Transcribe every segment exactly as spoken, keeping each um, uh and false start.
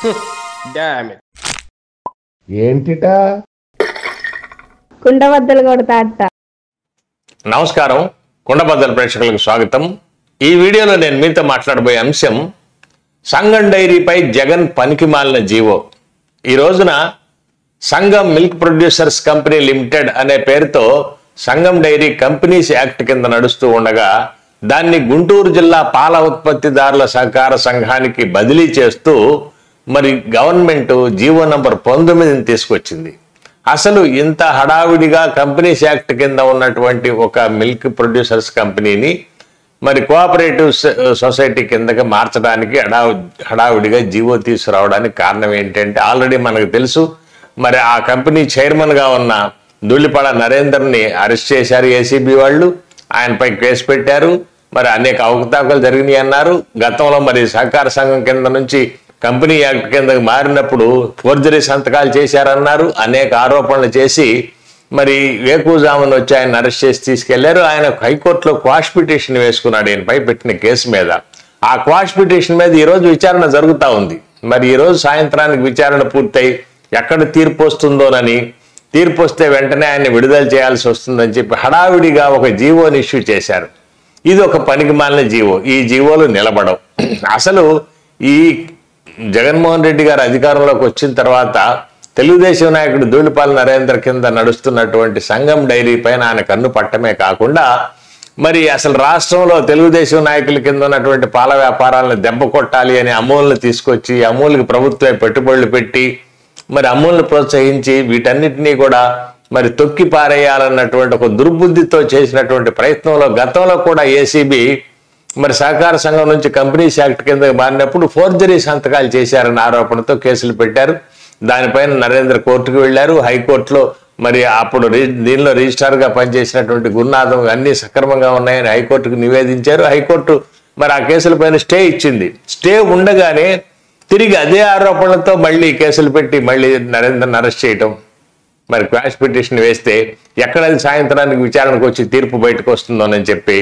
ఏంటిటా కుండబద్దలు కొడతా అత్త. నమస్కారం, కుండబద్దలు ప్రేక్షకులకు స్వాగతం. ఈ వీడియోలో నేను మీతో మాట్లాడబోయే అంశం సంగం డైరీపై జగన్ పనికిమాలిన జీవో. ఈ రోజున Sangam milk producers company limited అనే పేరుతో సంగం డైరీ కంపెనీస్ యాక్ట్ కింద నడుస్తూ ఉండగా దాన్ని గుంటూరు జిల్లా పాల ఉత్పత్తిదారుల సహకార సంఘానికి బదిలీ చేస్తూ మరి గవర్నమెంట్ జీవో నంబర్ పంతొమ్మిదిని తీసుకొచ్చింది. అసలు ఇంత హడావిడిగా కంపెనీస్ యాక్ట్ కింద ఉన్నటువంటి ఒక మిల్క్ ప్రొడ్యూసర్స్ కంపెనీని మరి కోఆపరేటివ్ సొసైటీ కిందకి మార్చడానికి హడా హడావిడిగా జీవో తీసుకురావడానికి కారణం ఏంటంటే ఆల్రెడీ మనకు తెలుసు. మరి ఆ కంపెనీ చైర్మన్గా ఉన్న దులిపడ నరేందర్ని అరెస్ట్ చేశారు ఏసీబీ వాళ్ళు. ఆయనపై కేసు పెట్టారు. మరి అనేక అవకతవకలు జరిగినాయి అన్నారు. గతంలో మరి సహకార సంఘం కింద నుంచి కంపెనీ యాక్ట్ కిందకి మారినప్పుడు ఫోర్జరీ సంతకాలు చేశారన్నారు. అనేక ఆరోపణలు చేసి మరి వేకుజామున వచ్చి ఆయన అరెస్ట్ చేసి తీసుకెళ్లారు. ఆయన హైకోర్టులో క్వాష్ పిటిషన్ వేసుకున్నాడు ఈయనపై పెట్టిన కేసు మీద. ఆ క్వాష్ పిటిషన్ మీద ఈరోజు విచారణ జరుగుతూ ఉంది. మరి ఈరోజు సాయంత్రానికి విచారణ పూర్తయి ఎక్కడ తీర్పు వస్తుందోనని, తీర్పు వస్తే వెంటనే ఆయన విడుదల చేయాల్సి వస్తుందని చెప్పి హడావిడిగా ఒక జీవోని ఇష్యూ చేశారు. ఇది ఒక పనికిమాలిన జీవో. ఈ జీవోలు నిలబడవు. అసలు ఈ జగన్మోహన్ రెడ్డి గారు అధికారంలోకి వచ్చిన తర్వాత తెలుగుదేశం నాయకుడు దూలిపాల నరేంద్ర కింద నడుస్తున్నటువంటి సంగం డైరీ పైన ఆయన కన్ను పట్టమే కాకుండా మరి అసలు రాష్ట్రంలో తెలుగుదేశం నాయకుల కింద ఉన్నటువంటి పాల వ్యాపారాలను దెబ్బ కొట్టాలి అని అమూల్ని తీసుకొచ్చి అమూల్కి ప్రభుత్వమే పెట్టుబడులు పెట్టి మరి అమూల్ని ప్రోత్సహించి వీటన్నిటినీ కూడా మరి తొక్కి పారేయాలన్నటువంటి ఒక దుర్బుద్ధితో చేసినటువంటి ప్రయత్నంలో గతంలో కూడా ఏసీబీ మరి సహకార సంఘం నుంచి కంపెనీస్ యాక్ట్ కింద మారినప్పుడు ఫోర్జరీ సంతకాలు చేశారన్న ఆరోపణతో కేసులు పెట్టారు. దానిపైన నరేంద్ర కోర్టుకు వెళ్లారు. హైకోర్టులో మరి అప్పుడు దీనిలో రిజిస్ట్రార్గా పనిచేసినటువంటి గురునాథం అన్ని సక్రమంగా ఉన్నాయని హైకోర్టుకు నివేదించారు. హైకోర్టు మరి ఆ కేసులపైన స్టే ఇచ్చింది. స్టే ఉండగానే తిరిగి అదే ఆరోపణలతో మళ్ళీ కేసులు పెట్టి మళ్ళీ నరేంద్రని అరెస్ట్ చేయటం, మరి క్వాష్ పిటిషన్ వేస్తే ఎక్కడది సాయంత్రానికి విచారణకు వచ్చి తీర్పు బయటకు వస్తుందోనని చెప్పి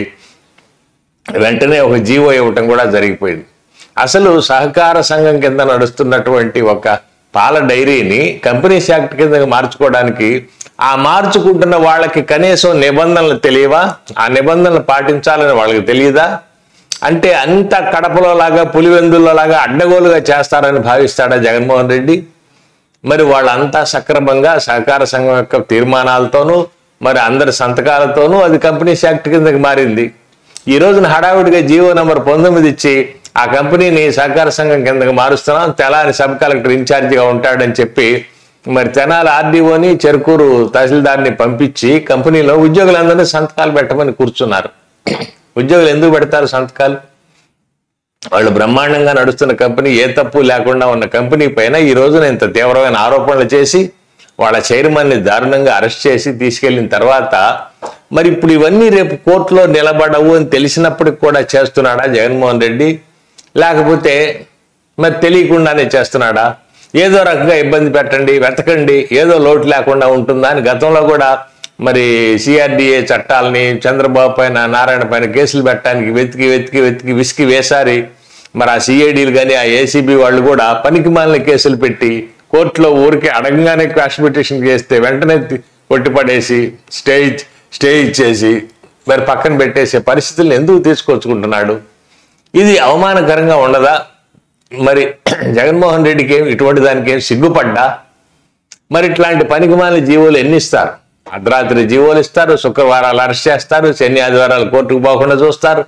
వెంటనే ఒక జీవో ఇవ్వటం కూడా జరిగిపోయింది. అసలు సహకార సంఘం కింద నడుస్తున్నటువంటి ఒక పాల డైరీని కంపెనీస్ యాక్ట్ కింద మార్చుకోవడానికి ఆ మార్చుకుంటున్న వాళ్ళకి కనీసం నిబంధనలు తెలియవా? ఆ నిబంధనలు పాటించాలని వాళ్ళకి తెలియదా? అంటే అంత కడపలో లాగా పులివెందుల్లో లాగా అడ్డగోలుగా చేస్తారని భావిస్తాడా జగన్మోహన్ రెడ్డి? మరి వాళ్ళంతా సక్రమంగా సహకార సంఘం యొక్క తీర్మానాలతోనూ మరి అందరి సంతకాలతోనూ అది కంపెనీస్ యాక్ట్ కిందకి మారింది. ఈ రోజున హడావుడిగా జీవో నెంబర్ పంతొమ్మిది ఇచ్చి ఆ కంపెనీని సహకార సంఘం కిందకి మారుస్తున్నాం, తెనాలి సబ్ కలెక్టర్ ఇన్ఛార్జిగా ఉంటాడని చెప్పి మరి తెనాలి ఆర్డీఓని చెరుకూరు తహసీల్దార్ని పంపించి కంపెనీలో ఉద్యోగులందరినీ సంతకాలు పెట్టమని కూర్చున్నారు. ఉద్యోగులు ఎందుకు పెడతారు సంతకాలు? వాళ్ళు బ్రహ్మాండంగా నడుస్తున్న కంపెనీ, ఏ తప్పు లేకుండా ఉన్న కంపెనీ పైన ఈ రోజున ఇంత తీవ్రమైన ఆరోపణలు చేసి వాళ్ళ చైర్మన్ని దారుణంగా అరెస్ట్ చేసి తీసుకెళ్లిన తర్వాత మరి ఇప్పుడు ఇవన్నీ రేపు కోర్టులో నిలబడవు అని తెలిసినప్పటికి కూడా చేస్తున్నాడా జగన్మోహన్ రెడ్డి? లేకపోతే మరి తెలియకుండానే చేస్తున్నాడా? ఏదో రకంగా ఇబ్బంది పెట్టండి, వెతకండి, ఏదో లోటు లేకుండా ఉంటుందా అని గతంలో కూడా మరి సిఆర్డిఏ చట్టాలని చంద్రబాబు పైన నారాయణ పైన కేసులు పెట్టడానికి వెతికి వెతికి వెతికి విసికి వేసారి మరి ఆ సిఐడీలు కానీ ఆ ఏసీబీ వాళ్ళు కూడా పనికిమాలిన కేసులు పెట్టి కోర్టులో ఊరికి అడగంగానే క్వాష్ పిటిషన్ చేస్తే వెంటనే కొట్టిపడేసి స్టే స్టే ఇచ్చేసి మరి పక్కన పెట్టేసే పరిస్థితులను ఎందుకు తీసుకొచ్చుకుంటున్నాడు? ఇది అవమానకరంగా ఉండదా? మరి జగన్మోహన్ రెడ్డికి ఏం ఇటువంటి దానికి ఏం సిగ్గుపడ్డా? మరి ఇట్లాంటి పనికిమాలిన జీవోలు ఎన్ని ఇస్తారు? అర్ధరాత్రి జీవోలు ఇస్తారు, శుక్రవారాలు అరెస్ట్ చేస్తారు, శని ఆదివారాలు కోర్టుకు పోకుండా చూస్తారు.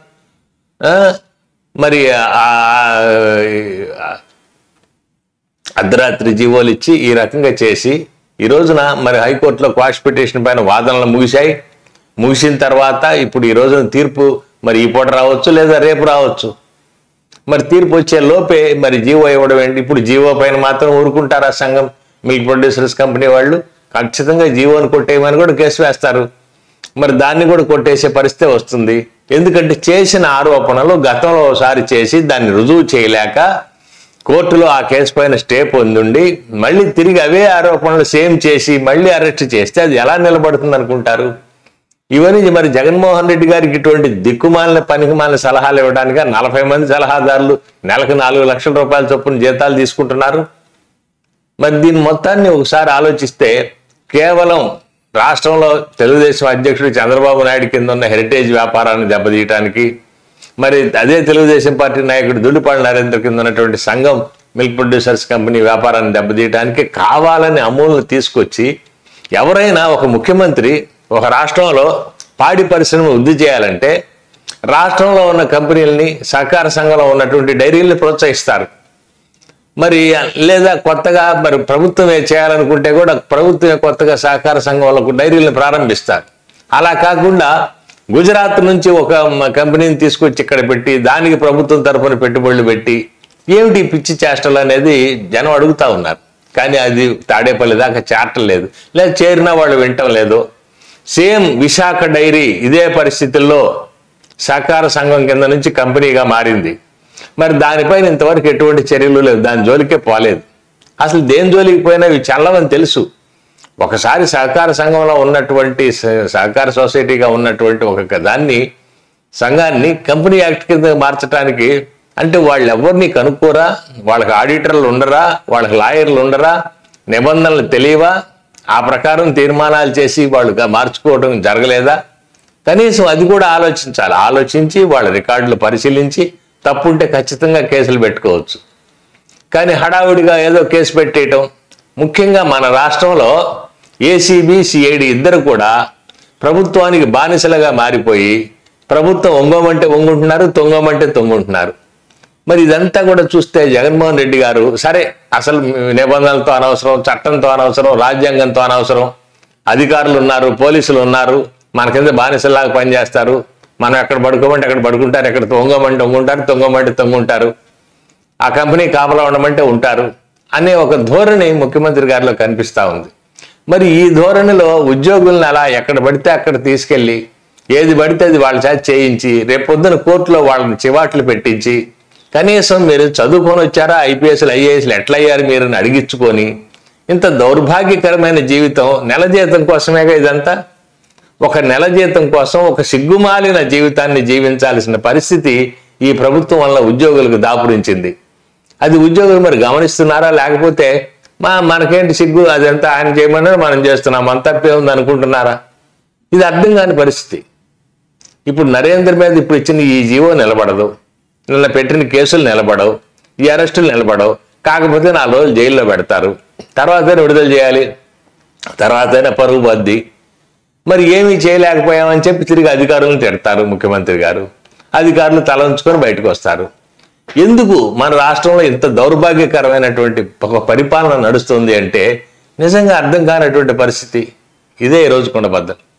మరి అర్ధరాత్రి జీవోలు ఇచ్చి ఈ రకంగా చేసి ఈ రోజున మరి హైకోర్టులో క్వాష్ పిటిషన్ పైన వాదనలు ముగిశాయి. ముగిసిన తర్వాత ఇప్పుడు ఈ రోజున తీర్పు మరి ఈ పూట రావచ్చు లేదా రేపు రావచ్చు. మరి తీర్పు వచ్చే లోపే మరి జీవో ఇవ్వడం ఏంటి? ఇప్పుడు జీవో పైన మాత్రం ఊరుకుంటారా సంఘం మిల్క్ ప్రొడ్యూసర్స్ కంపెనీ వాళ్ళు? ఖచ్చితంగా జీవోని కొట్టేయమని కూడా కేసు వేస్తారు. మరి దాన్ని కూడా కొట్టేసే పరిస్థితి వస్తుంది. ఎందుకంటే చేసిన ఆరోపణలు గతంలో ఒకసారి చేసి దాన్ని రుజువు చేయలేక కోర్టులో ఆ కేసు పైన స్టే పొందుండి మళ్ళీ తిరిగి అవే ఆరోపణలు సేమ్ చేసి మళ్ళీ అరెస్ట్ చేస్తే అది ఎలా నిలబడుతుంది అనుకుంటారు? ఇవన్నీ మరి జగన్మోహన్ రెడ్డి గారికి ఇటువంటి దిక్కుమాలిన పనికిమాలిన సలహాలు ఇవ్వడానికి నలభై మంది సలహాదారులు నెలకు నాలుగు లక్షల రూపాయల చొప్పున జీతాలు తీసుకుంటున్నారు. మరి దీని మొత్తాన్ని ఒకసారి ఆలోచిస్తే కేవలం రాష్ట్రంలో తెలుగుదేశం అధ్యక్షుడు చంద్రబాబు నాయుడు కింద ఉన్న హెరిటేజ్ వ్యాపారాన్ని దెబ్బతీయటానికి, మరి అదే తెలుగుదేశం పార్టీ నాయకుడు దులిపాళ్ళ నరేంద్ర కింద ఉన్నటువంటి సంఘం మిల్క్ ప్రొడ్యూసర్స్ కంపెనీ వ్యాపారాన్ని దెబ్బతీయటానికి కావాలని అమూల్ని తీసుకొచ్చి, ఎవరైనా ఒక ముఖ్యమంత్రి ఒక రాష్ట్రంలో పాడి పరిశ్రమ వృద్ధి చేయాలంటే రాష్ట్రంలో ఉన్న కంపెనీలని, సహకార సంఘంలో ఉన్నటువంటి డైరీలను ప్రోత్సహిస్తారు. మరి లేదా కొత్తగా మరి ప్రభుత్వమే చేయాలనుకుంటే కూడా ప్రభుత్వమే కొత్తగా సహకార సంఘంలో డైరీలను ప్రారంభిస్తారు. అలా కాకుండా గుజరాత్ నుంచి ఒక కంపెనీని తీసుకొచ్చి ఇక్కడ పెట్టి దానికి ప్రభుత్వం తరఫున పెట్టుబడులు పెట్టి ఏమిటి పిచ్చి చేష్టలు అనేది జనం అడుగుతా ఉన్నారు. కానీ అది తాడేపల్లి దాకా చేరటం లేదు, లేదా చేరినా వాళ్ళు వినటం లేదు. సేమ్ విశాఖ డైరీ ఇదే పరిస్థితుల్లో సహకార సంఘం కింద నుంచి కంపెనీగా మారింది. మరి దానిపైన ఇంతవరకు ఎటువంటి చర్యలు లేవు, దాని జోలికే పోలేదు. అసలు దేని జోలికి పోయినా ఇవి చల్లవని తెలుసు. ఒకసారి సహకార సంఘంలో ఉన్నటువంటి సహకార సొసైటీగా ఉన్నటువంటి ఒక దాన్ని సంఘాన్ని కంపెనీ యాక్ట్ కింద మార్చడానికి అంటే వాళ్ళు ఎవరిని కనుక్కోరా, వాళ్ళకి ఆడిటర్లు ఉండరా, వాళ్ళకి లాయర్లు ఉండరా, నిబంధనలు తెలియవా, ఆ ప్రకారం తీర్మానాలు చేసి వాళ్ళు మార్చుకోవడం జరగలేదా? కనీసం అది కూడా ఆలోచించాలి. ఆలోచించి వాళ్ళ రికార్డులు పరిశీలించి తప్పుంటే ఖచ్చితంగా కేసులు పెట్టుకోవచ్చు. కానీ హడావుడిగా ఏదో కేసు పెట్టేయటం, ముఖ్యంగా మన రాష్ట్రంలో ఏసీబీ సిఐడి ఇద్దరు కూడా ప్రభుత్వానికి బానిసలుగా మారిపోయి ప్రభుత్వం ఒంగోమంటే ఒంగుంటున్నారు, తొంగమంటే తొంగుంటున్నారు. మరి ఇదంతా కూడా చూస్తే జగన్మోహన్ రెడ్డి గారు సరే అసలు నిబంధనలతో అనవసరం, చట్టంతో అనవసరం, రాజ్యాంగంతో అనవసరం, అధికారులు ఉన్నారు, పోలీసులు ఉన్నారు, మన కింద బానిసలాగా పనిచేస్తారు, మనం ఎక్కడ పడుకోమంటే అక్కడ పడుకుంటారు, ఎక్కడ తొంగమంటే తొంగుంటారు, తొంగమంటే తొంగుంటారు, ఆ కంపెనీ కాపలా ఉండమంటే ఉంటారు అనే ఒక ధోరణి ముఖ్యమంత్రి గారిలో కనిపిస్తూ ఉంది. మరి ఈ ధోరణిలో ఉద్యోగులను అలా ఎక్కడ పడితే అక్కడ తీసుకెళ్ళి ఏది పడితే అది వాళ్ళ చేత చేయించి రేపొద్దున కోర్టులో వాళ్ళని చివాట్లు పెట్టించి కనీసం మీరు చదువుకొని వచ్చారా, ఐపీఎస్లు ఐఏఎస్లు ఎట్లా అయ్యారు మీరు అని అడిగించుకొని ఇంత దౌర్భాగ్యకరమైన జీవితం, నెల జీతం కోసమేగా ఇదంతా. ఒక నెల జీతం కోసం ఒక సిగ్గుమాలిన జీవితాన్ని జీవించాల్సిన పరిస్థితి ఈ ప్రభుత్వం వల్ల ఉద్యోగులకు దాపురించింది. అది ఉద్యోగులు మరి గమనిస్తున్నారా, లేకపోతే మా మనకేంటి సిగ్గు, అదంతా ఆయన చేయమన్నారు మనం చేస్తున్నాం, అంత తప్పే ఉంది అనుకుంటున్నారా? ఇది అర్థం కాని పరిస్థితి. ఇప్పుడు నరేంద్ర మీద ఇప్పుడు ఇచ్చిన ఈ జీవో నిలబడదు, నిన్న పెట్టిన కేసులు నిలబడవు, ఈ అరెస్టులు నిలబడవు. కాకపోతే నాలుగు రోజులు జైల్లో పెడతారు, తర్వాతైనా విడుదల చేయాలి, తర్వాతైనా పరుగు బద్ది. మరి ఏమీ చేయలేకపోయామని చెప్పి తిరిగి అధికారులను తిడతారు ముఖ్యమంత్రి గారు, అధికారులు తల ఉంచుకొని బయటకు వస్తారు. ఎందుకు మన రాష్ట్రంలో ఇంత దౌర్భాగ్యకరమైనటువంటి ఒక పరిపాలన నడుస్తుంది అంటే నిజంగా అర్థం కానటువంటి పరిస్థితి. ఇదే ఈరోజు కుండబద్దలు.